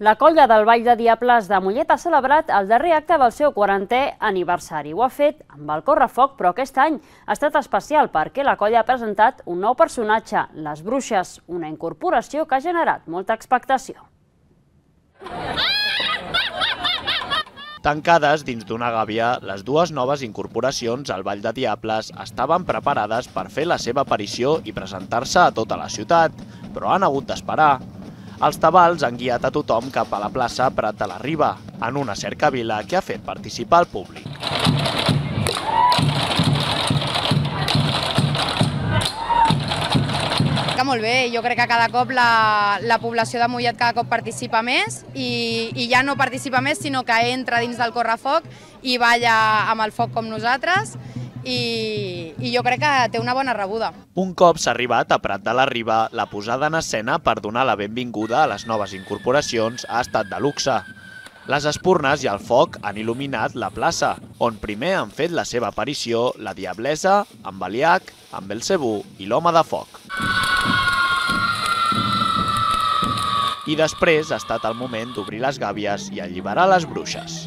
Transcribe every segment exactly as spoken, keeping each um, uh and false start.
La colla del Ball de Diables de Mollet ha celebrat el darrer acte del seu quarantè aniversari. Ho ha fet amb el correfoc, però aquest any ha estat especial perquè la colla ha presentat un nou personatge, les Bruixes, una incorporació que ha generat molta expectació. Tancades dins d'una gàbia, les dues noves incorporacions al Ball de Diables estaven preparades per fer la seva aparició i presentar-se a tota la ciutat, però han hagut d'esperar. Els tabals han guiat a tothom cap a la plaça Prat de la Riba, en una cercavila que ha fet participar el públic. Que molt bé, jo crec que cada cop la, la població de Mollet cada cop participa més i, i ja no participa més, sinó que entra dins del correfoc i balla amb el foc com nosaltres. I, i jo crec que té una bona rebuda. Un cop s'ha arribat a Prat de la Riba, la posada en escena per donar la benvinguda a les noves incorporacions ha estat de luxe. Les espurnes i el foc han il·luminat la plaça, on primer han fet la seva aparició la Diablesa, en Baliac, en Belcebú i l'Home de Foc. I després ha estat el moment d'obrir les gàbies i alliberar les bruixes.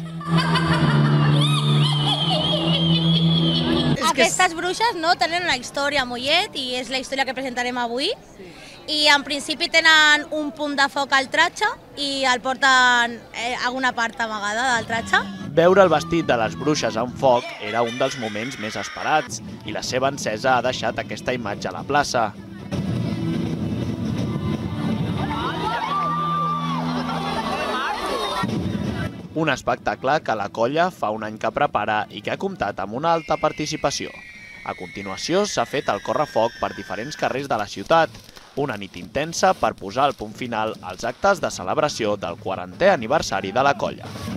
Aquestes bruixes no tenen una història a Mollet i és la història que presentarem avui. I en principi tenen un punt de foc al tratge i el porten a alguna part amagada del tratge. Veure el vestit de les bruixes en foc era un dels moments més esperats i la seva encesa ha deixat aquesta imatge a la plaça. Un espectacle que la colla fa un any que prepara i que ha comptat amb una alta participació. A continuació s'ha fet el correfoc per diferents carrers de la ciutat, una nit intensa per posar el punt final als actes de celebració del quarantè aniversari de la colla.